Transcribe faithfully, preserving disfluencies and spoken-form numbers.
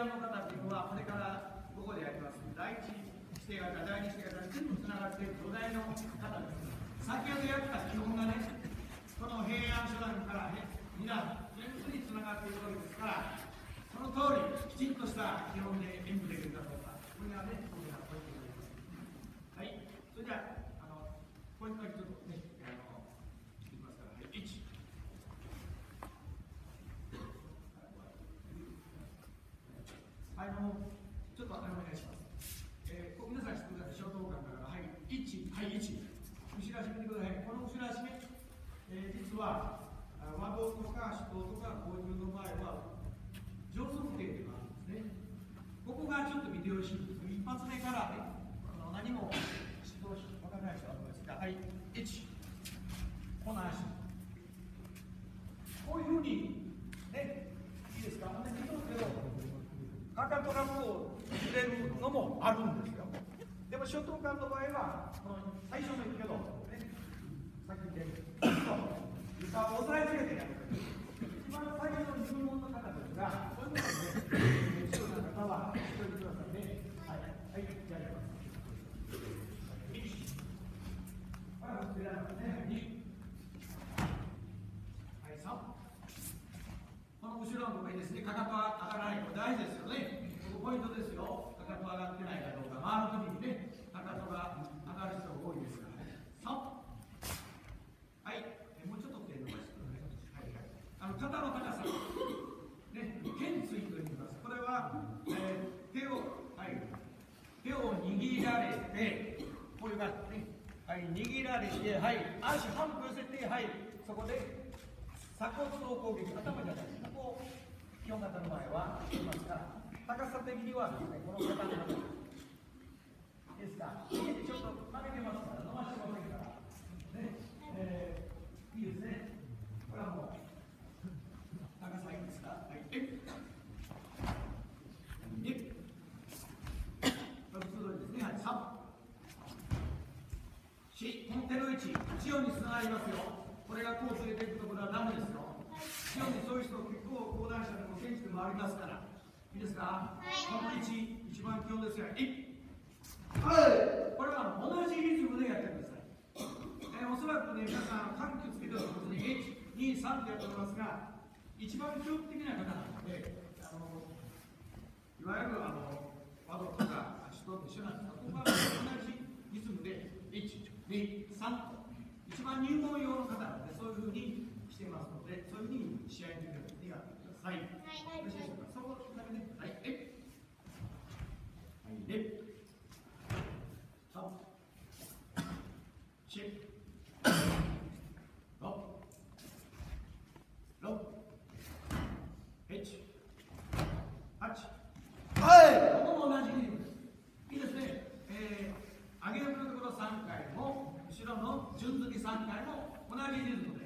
案の方っていうのは、これからここでやります。第一指定型、第二指定型に全部つながっている土台の方です。先ほどやった基本がね、この平安初段からね、皆全部につながっているわけですから、その通りきちんとした基本で演舞できるかどうか、これがね、大きなポイントになります。はい、それじゃあ、あのポイントだけちょっとね、あのいきますから、はい、いち。はい、あのちょっとあれお願いします。えー、こう皆さん知ってください、小等間から、はい、いち、はい、いち。後ろ足見てください。この後ろ足ね、えー、実は、和道とか手刀とか甲冑の場合は、上足点というのがあるんですね。ここがちょっと見てほしいんです。一発目からね、あの何も指導し、わからない人はどうですか。はい、いち。この足。こういうふうに、ね、いいですか。同じけど、かかとがこう触れるのもあるんですよ。でも、初等間の場合は、この最初の言うけど、ね、さっき言った床を押さえつけてやる。一番最初の入門の方ですが、そういうことで、後ろの方は一人くださいね。はい、はい、やります。いち。これは忘れられますね。に。はい、さん。この後ろのところにですね、かかとは上がらない。これ大事ですよね。ここポイントですよ。かかと上がってないかどうか。回るときにね、かかとが上がる人が多いですから。さん。はい、もうちょっと手伸ばしてください。はいはい。あの肩の高さ、ね、懸垂と言います。これは、えー、手を、はい、手を握られて、こういう感じね。はい、握られて、はい、足半分寄せて、はい、そこで鎖骨を攻撃、頭じゃない。ここ、基本型の場合は言いますから、高さ的にはですね、この肩の高さですか。ちょっと曲げてますから、伸ばしてませんから。ね、えー、いいですね。これはもう高さいいですか。はい。えっ。えっ。普通通りですね。はい。さん。し。この手の位置、千代につながりますよ。これがこうずれていくところはダメですよ。千代にそういう人結構講談社でも現地でもありますから。いいですか。この位置、一番基本ですが、い。はい。これは同じリズムでやってください。えー、おそらくね、皆さん、緩急つけてるときにいち、に、さんってやっておりますが、一番基本的な方なので、あのいわゆるあの和道とか足と一緒なんですが、ここは同じリズムでいち、に、さんと、一番入門用の方なので、そういうふうにしていますので、そういうふうに試合に出るようにやってください。はい、よろしいでしょうか。そこだけね。はい、えはい、で。はい、ここも同じリズムです。いいですね。えー、上げるところさんかいも、後ろの順突きさんかいも同じリズムです。